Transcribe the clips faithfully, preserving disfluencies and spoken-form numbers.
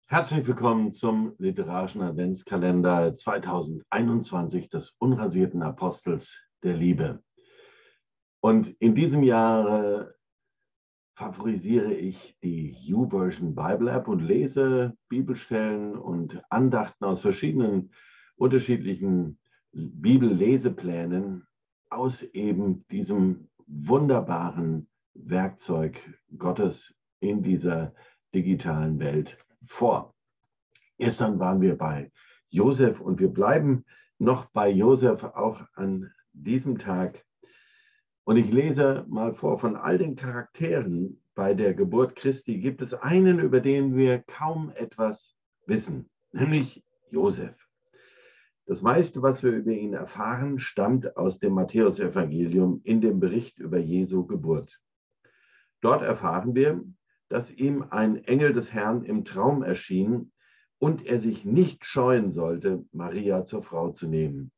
Herzlich willkommen zum literarischen Adventskalender zweitausendeinundzwanzig des unrasierten Apostels der Liebe. Und in diesem Jahr favorisiere ich die YouVersion Bible App und lese Bibelstellen und Andachten aus verschiedenen unterschiedlichen Bibelleseplänen aus eben diesem wunderbaren Werkzeug Gottes in dieser digitalen Welt vor. Gestern waren wir bei Josef und wir bleiben noch bei Josef auch an diesem Tag. Und ich lese mal vor, von all den Charakteren bei der Geburt Christi gibt es einen, über den wir kaum etwas wissen, nämlich Josef. Das meiste, was wir über ihn erfahren, stammt aus dem Matthäusevangelium in dem Bericht über Jesu Geburt. Dort erfahren wir, dass ihm ein Engel des Herrn im Traum erschien und er sich nicht scheuen sollte, Maria zur Frau zu nehmen.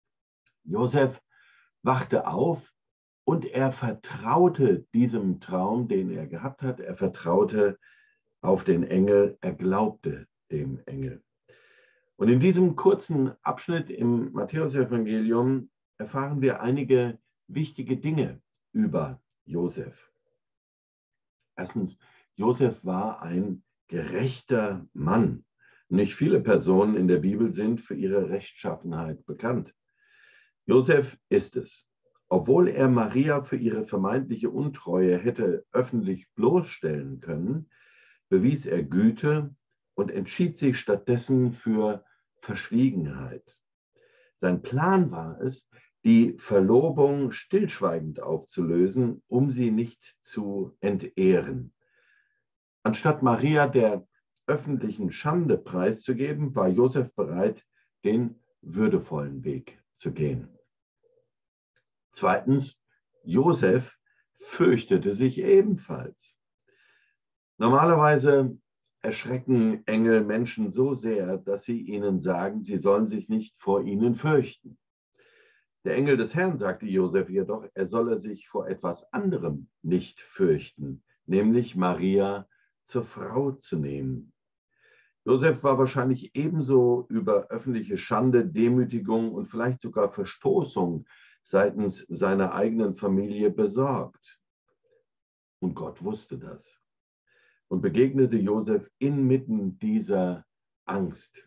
Josef wachte auf und er vertraute diesem Traum, den er gehabt hat. Er vertraute auf den Engel, er glaubte dem Engel. Und in diesem kurzen Abschnitt im Matthäusevangelium erfahren wir einige wichtige Dinge über Josef. Erstens, Josef war ein gerechter Mann. Nicht viele Personen in der Bibel sind für ihre Rechtschaffenheit bekannt. Josef ist es. Obwohl er Maria für ihre vermeintliche Untreue hätte öffentlich bloßstellen können, bewies er Güte und entschied sich stattdessen für Verschwiegenheit. Sein Plan war es, die Verlobung stillschweigend aufzulösen, um sie nicht zu entehren. Anstatt Maria der öffentlichen Schande preiszugeben, war Josef bereit, den würdevollen Weg zu gehen. Zweitens, Josef fürchtete sich ebenfalls. Normalerweise erschrecken Engel Menschen so sehr, dass sie ihnen sagen, sie sollen sich nicht vor ihnen fürchten. Der Engel des Herrn sagte Josef jedoch, er solle sich vor etwas anderem nicht fürchten, nämlich Maria zur Frau zu nehmen. Josef war wahrscheinlich ebenso über öffentliche Schande, Demütigung und vielleicht sogar Verstoßung seitens seiner eigenen Familie besorgt. Und Gott wusste das und begegnete Josef inmitten dieser Angst.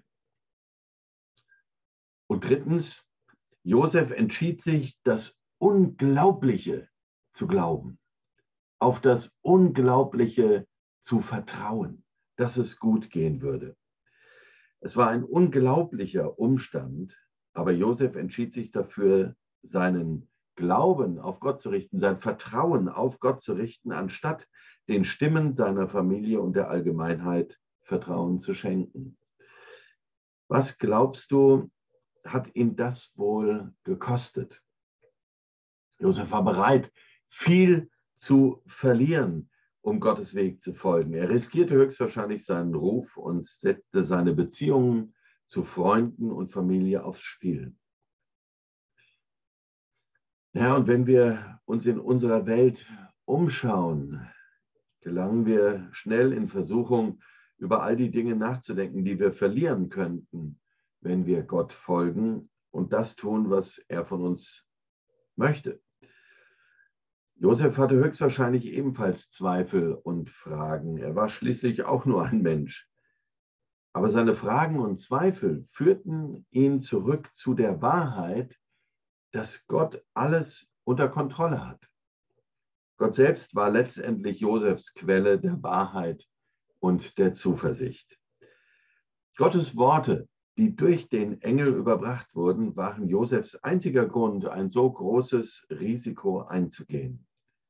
Und drittens, Josef entschied sich, das Unglaubliche zu glauben, auf das Unglaubliche zu vertrauen, dass es gut gehen würde. Es war ein unglaublicher Umstand, aber Josef entschied sich dafür, seinen Glauben auf Gott zu richten, sein Vertrauen auf Gott zu richten, anstatt den Stimmen seiner Familie und der Allgemeinheit Vertrauen zu schenken. Was glaubst du, hat ihn das wohl gekostet? Josef war bereit, viel zu verlieren, um Gottes Weg zu folgen. Er riskierte höchstwahrscheinlich seinen Ruf und setzte seine Beziehungen zu Freunden und Familie aufs Spiel. Ja, und wenn wir uns in unserer Welt umschauen, gelangen wir schnell in Versuchung, über all die Dinge nachzudenken, die wir verlieren könnten, wenn wir Gott folgen und das tun, was er von uns möchte. Josef hatte höchstwahrscheinlich ebenfalls Zweifel und Fragen. Er war schließlich auch nur ein Mensch. Aber seine Fragen und Zweifel führten ihn zurück zu der Wahrheit, dass Gott alles unter Kontrolle hat. Gott selbst war letztendlich Josefs Quelle der Wahrheit und der Zuversicht. Gottes Worte, die durch den Engel überbracht wurden, waren Josefs einziger Grund, ein so großes Risiko einzugehen.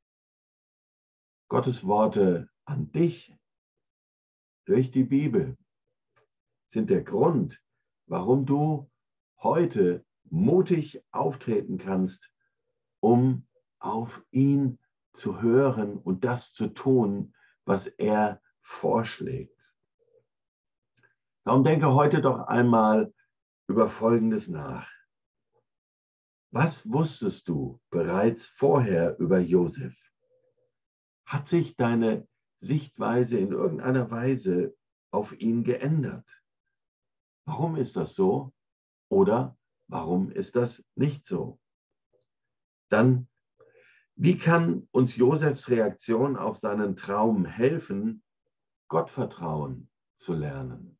Gottes Worte an dich durch die Bibel sind der Grund, warum du heute mutig auftreten kannst, um auf ihn zu hören und das zu tun, was er vorschlägt. Darum denke heute doch einmal über Folgendes nach. Was wusstest du bereits vorher über Josef? Hat sich deine Sichtweise in irgendeiner Weise auf ihn geändert? Warum ist das so? Oder warum ist das nicht so? Dann, wie kann uns Josefs Reaktion auf seinen Traum helfen, Gottvertrauen zu lernen?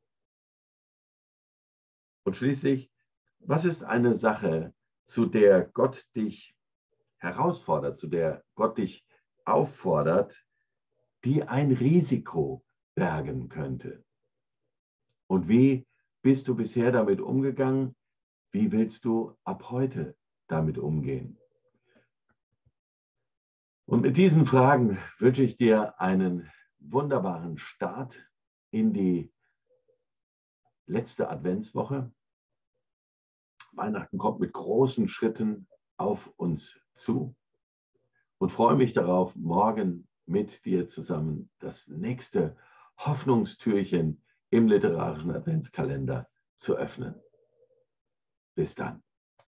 Und schließlich, was ist eine Sache, zu der Gott dich herausfordert, zu der Gott dich auffordert, die ein Risiko bergen könnte? Und wie bist du bisher damit umgegangen? Wie willst du ab heute damit umgehen? Und mit diesen Fragen wünsche ich dir einen wunderbaren Start in die letzte Adventswoche. Weihnachten kommt mit großen Schritten auf uns zu und freue mich darauf, morgen mit dir zusammen das nächste Hoffnungstürchen im literarischen Adventskalender zu öffnen. Bis dann.